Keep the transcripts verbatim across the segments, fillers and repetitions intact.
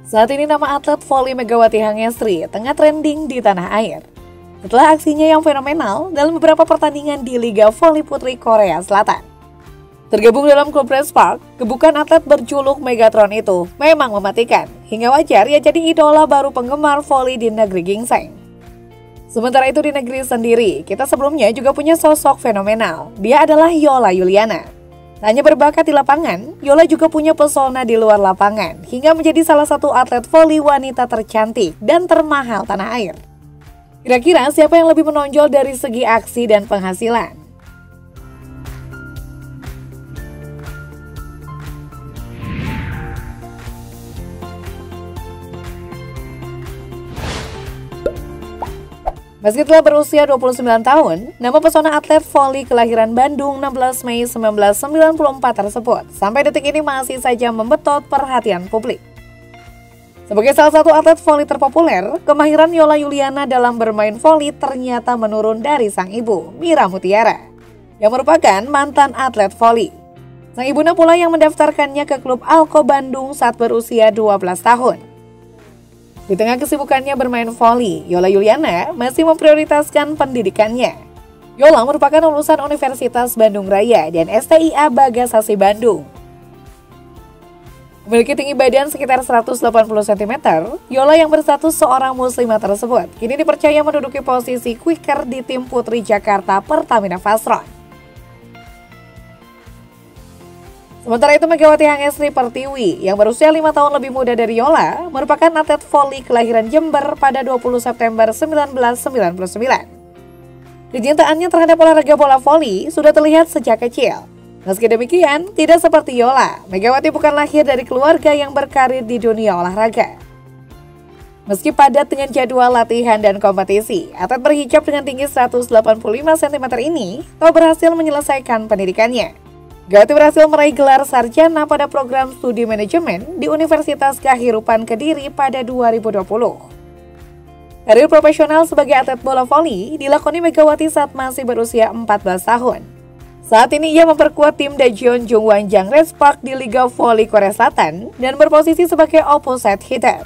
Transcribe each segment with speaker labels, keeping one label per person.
Speaker 1: Saat ini nama atlet voli Megawati Hangestri tengah trending di tanah air. Setelah aksinya yang fenomenal dalam beberapa pertandingan di Liga Voli Putri Korea Selatan. Tergabung dalam klub Red Spark, gebukan atlet berjuluk Megatron itu memang mematikan, hingga wajar ia jadi idola baru penggemar voli di negeri gingseng. Sementara itu di negeri sendiri, kita sebelumnya juga punya sosok fenomenal. Dia adalah Yola Yuliana. Tak hanya berbakat di lapangan, Yola juga punya pesona di luar lapangan, hingga menjadi salah satu atlet voli wanita tercantik dan termahal tanah air. Kira-kira siapa yang lebih menonjol dari segi aksi dan penghasilan? Meski telah berusia dua puluh sembilan tahun, nama pesona atlet voli kelahiran Bandung enam belas Mei seribu sembilan ratus sembilan puluh empat tersebut sampai detik ini masih saja membetot perhatian publik. Sebagai salah satu atlet voli terpopuler, kemahiran Yola Yuliana dalam bermain voli ternyata menurun dari sang ibu, Mira Mutiara, yang merupakan mantan atlet voli. Sang ibunda pula yang mendaftarkannya ke klub Alko Bandung saat berusia dua belas tahun. Di tengah kesibukannya bermain voli, Yola Yuliana masih memprioritaskan pendidikannya. Yola merupakan lulusan Universitas Bandung Raya dan S T I A Bagasasi Bandung. Memiliki tinggi badan sekitar seratus delapan puluh sentimeter, Yola yang berstatus seorang muslimah tersebut kini dipercaya menduduki posisi quicker di tim Putri Jakarta Pertamina Fastron. Sementara itu Megawati Hangestri Pertiwi yang berusia lima tahun lebih muda dari Yola merupakan atlet voli kelahiran Jember pada dua puluh September seribu sembilan ratus sembilan puluh sembilan. Kecintaannya terhadap olahraga bola voli sudah terlihat sejak kecil. Meski demikian, tidak seperti Yola, Megawati bukan lahir dari keluarga yang berkarir di dunia olahraga. Meski padat dengan jadwal latihan dan kompetisi, atlet berhijab dengan tinggi seratus delapan puluh lima sentimeter ini telah berhasil menyelesaikan pendidikannya. Megawati berhasil meraih gelar sarjana pada program studi manajemen di Universitas Kehirupan Kediri pada dua ribu dua puluh. Karir profesional sebagai atlet bola voli dilakoni Megawati saat masih berusia empat belas tahun. Saat ini ia memperkuat tim Daejeon Jungwonjang Red Spark di Liga Voli Korea Selatan dan berposisi sebagai opposite hitter.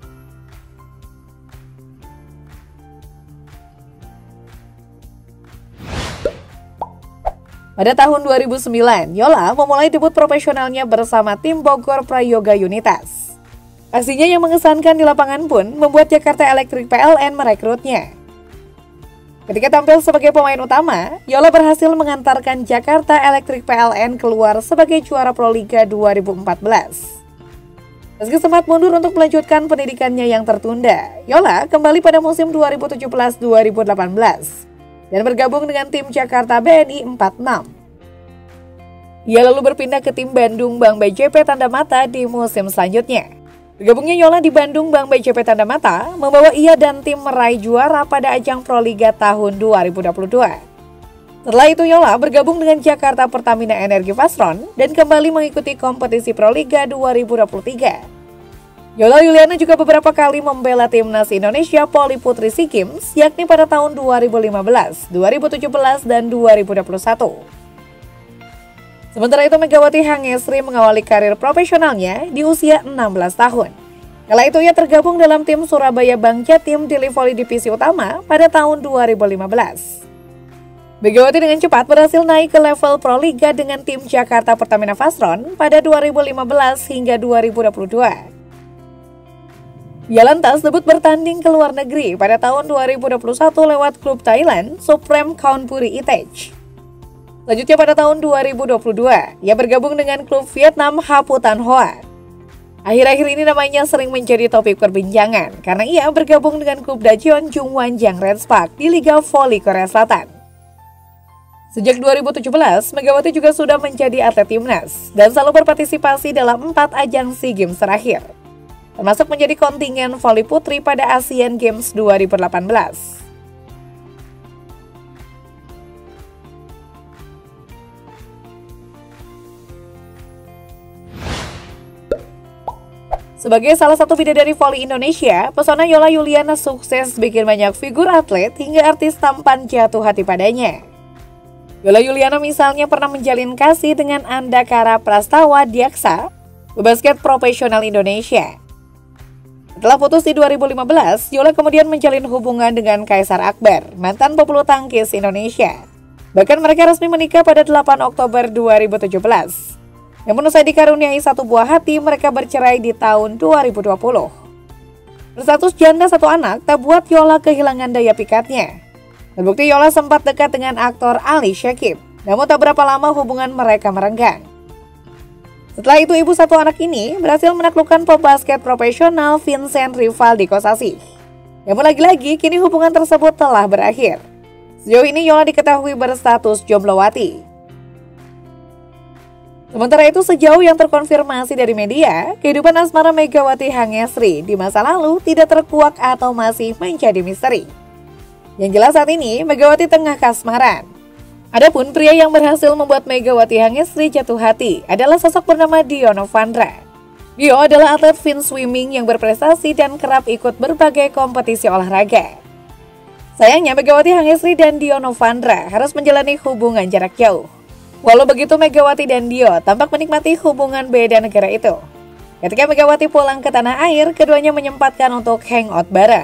Speaker 1: Pada tahun dua ribu sembilan, Yola memulai debut profesionalnya bersama tim Bogor Prayoga Unitas. Aksinya yang mengesankan di lapangan pun membuat Jakarta Electric P L N merekrutnya. Ketika tampil sebagai pemain utama, Yola berhasil mengantarkan Jakarta Electric P L N keluar sebagai juara Proliga dua ribu empat belas. Meski sempat mundur untuk melanjutkan pendidikannya yang tertunda, Yola kembali pada musim dua ribu tujuh belas dua ribu delapan belas. Dan bergabung dengan tim Jakarta B N I empat puluh enam. Ia lalu berpindah ke tim Bandung Bank B J P Tanda Mata di musim selanjutnya. Bergabungnya Yola di Bandung Bank B J P Tanda Mata membawa ia dan tim meraih juara pada ajang Proliga tahun dua ribu dua puluh dua. Setelah itu Yola bergabung dengan Jakarta Pertamina Energi Fastron dan kembali mengikuti kompetisi Proliga dua ribu dua puluh tiga. Yola Yuliana juga beberapa kali membela timnas Indonesia Voli Putri SEA Games, yakni pada tahun dua ribu lima belas, dua ribu tujuh belas, dan dua ribu dua puluh satu. Sementara itu Megawati Hangestri mengawali karir profesionalnya di usia enam belas tahun. Kala itu ia tergabung dalam tim Surabaya Bank Jatim di Voli Divisi Utama pada tahun dua ribu lima belas. Megawati dengan cepat berhasil naik ke level Proliga dengan tim Jakarta Pertamina Fastron pada dua ribu lima belas hingga dua ribu dua puluh dua. Ia lantas debut bertanding ke luar negeri pada tahun dua ribu dua puluh satu lewat klub Thailand Supreme Kaunpuri Itech. Selanjutnya pada tahun dua ribu dua puluh dua, ia bergabung dengan klub Vietnam Haputan Hoa. Akhir-akhir ini namanya sering menjadi topik perbincangan karena ia bergabung dengan klub Daejeon Jungwonjang Red Spark di Liga Voli Korea Selatan. Sejak dua ribu tujuh belas, Megawati juga sudah menjadi atlet timnas dan selalu berpartisipasi dalam empat ajang SEA Games terakhir, termasuk menjadi kontingen voli putri pada Asian Games dua ribu delapan belas. Sebagai salah satu bidadari voli Indonesia, pesona Yola Yuliana sukses bikin banyak figur atlet hingga artis tampan jatuh hati padanya. Yola Yuliana misalnya pernah menjalin kasih dengan Andakara Prastawa Diaksa, pebasket profesional Indonesia. Setelah putus di dua ribu lima belas, Yola kemudian menjalin hubungan dengan Kaisar Akbar, mantan pebulu tangkis Indonesia. Bahkan mereka resmi menikah pada delapan Oktober dua ribu tujuh belas. Namun usai dikaruniai satu buah hati, mereka bercerai di tahun dua ribu dua puluh. Berstatus janda satu anak tak buat Yola kehilangan daya pikatnya. Terbukti Yola sempat dekat dengan aktor Ali Syakib, namun tak berapa lama hubungan mereka merenggang. Setelah itu ibu satu anak ini berhasil menaklukkan pebasket profesional Vincent Rivaldi Kosasih. Namun lagi-lagi kini hubungan tersebut telah berakhir. Sejauh ini Yola diketahui berstatus jomblowati. Sementara itu sejauh yang terkonfirmasi dari media, kehidupan asmara Megawati Hangesri di masa lalu tidak terkuak atau masih menjadi misteri. Yang jelas saat ini Megawati tengah kasmaran. Adapun pria yang berhasil membuat Megawati Hangesri jatuh hati adalah sosok bernama Dio Novandra. Dio adalah atlet fin swimming yang berprestasi dan kerap ikut berbagai kompetisi olahraga. Sayangnya Megawati Hangesri dan Dio Novandra harus menjalani hubungan jarak jauh. Walau begitu Megawati dan Dio tampak menikmati hubungan beda negara itu. Ketika Megawati pulang ke tanah air, keduanya menyempatkan untuk hangout bareng.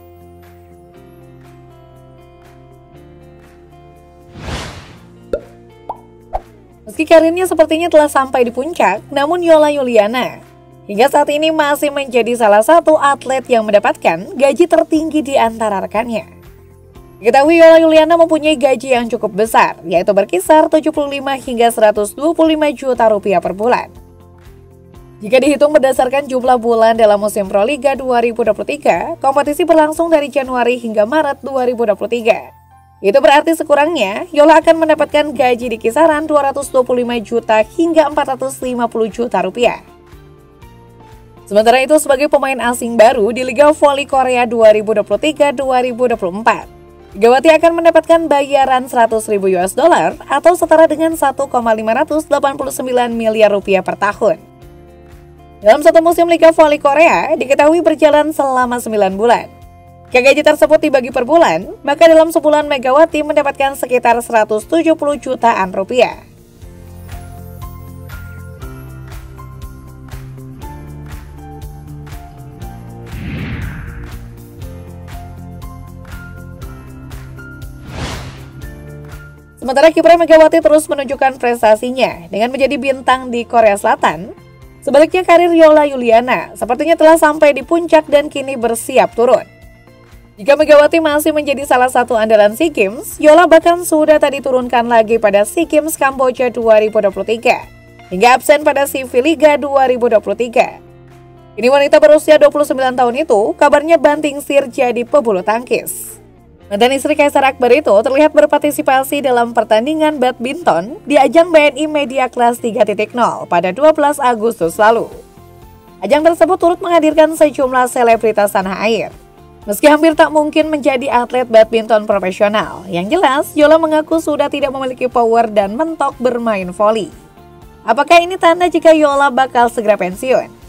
Speaker 1: Meski karirnya sepertinya telah sampai di puncak, namun Yola Yuliana hingga saat ini masih menjadi salah satu atlet yang mendapatkan gaji tertinggi di antara rekannya. Diketahui Yola Yuliana mempunyai gaji yang cukup besar, yaitu berkisar tujuh puluh lima hingga seratus dua puluh lima juta rupiah per bulan. Jika dihitung berdasarkan jumlah bulan dalam musim Proliga dua ribu dua puluh tiga, kompetisi berlangsung dari Januari hingga Maret dua ribu dua puluh tiga. Itu berarti sekurangnya Yola akan mendapatkan gaji di kisaran dua ratus dua puluh lima juta hingga empat ratus lima puluh juta rupiah. Sementara itu sebagai pemain asing baru di Liga Voli Korea dua ribu dua puluh tiga dua ribu dua puluh empat, Megawati akan mendapatkan bayaran seratus ribu US dollar atau setara dengan satu koma lima delapan sembilan miliar rupiah per tahun. Dalam satu musim Liga Voli Korea diketahui berjalan selama sembilan bulan. Jika gaji tersebut dibagi per bulan, maka dalam sebulan Megawati mendapatkan sekitar seratus tujuh puluh jutaan rupiah. Sementara kiprah Megawati terus menunjukkan prestasinya dengan menjadi bintang di Korea Selatan. Sebaliknya karir Yola Yuliana sepertinya telah sampai di puncak dan kini bersiap turun. Jika Megawati masih menjadi salah satu andalan SEA Games, Yola bahkan sudah tak diturunkan lagi pada SEA Games Kamboja dua ribu dua puluh tiga hingga absen pada C V Liga dua ribu dua puluh tiga. Ini wanita berusia dua puluh sembilan tahun itu kabarnya banting setir jadi pebulu tangkis. Mantan istri Kaisar Akbar itu terlihat berpartisipasi dalam pertandingan badminton di ajang B N I Media Class tiga titik nol pada dua belas Agustus lalu. Ajang tersebut turut menghadirkan sejumlah selebritas tanah air. Meski hampir tak mungkin menjadi atlet badminton profesional, yang jelas Yola mengaku sudah tidak memiliki power dan mentok bermain voli. Apakah ini tanda jika Yola bakal segera pensiun?